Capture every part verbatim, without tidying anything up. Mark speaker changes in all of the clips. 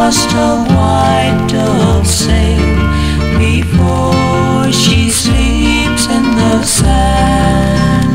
Speaker 1: must a white dove sail before she sleeps in the sand?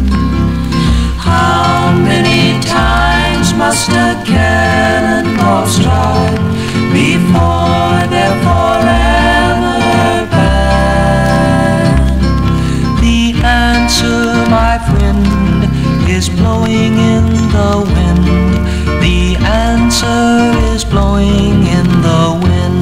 Speaker 1: How many times must a cannonball strike before they're forever banned? The answer, my friend, is blowing in the wind. The answer is blowing in the wind.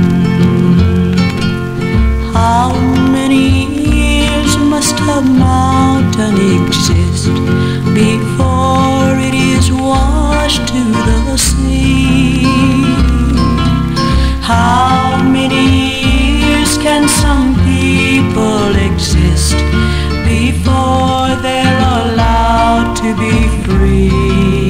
Speaker 1: How many years must a mountain exist before it is washed to the sea? How many years can some people exist before they're allowed to be free?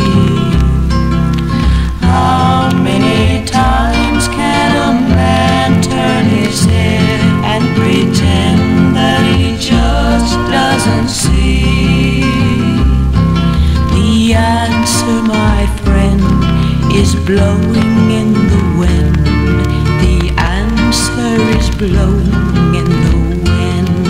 Speaker 1: How many times can a man turn his head and pretend that he just doesn't see? The answer, my friend, is blowing in the wind. The answer is blowing in the wind.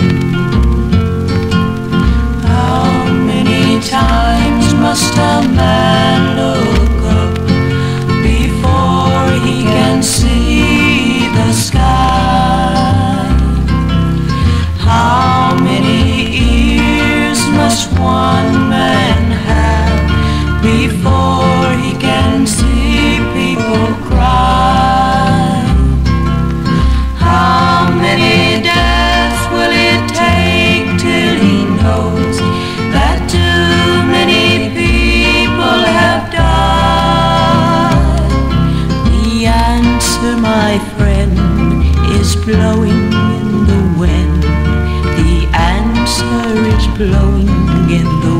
Speaker 1: How many times must a man look up before he can see the sky? How many ears must one man have before he can see people cry? How many deaths will it take till he knows that too many people have died? The answer, my friend, is blowing in the wind. The answer is blowing in the wind.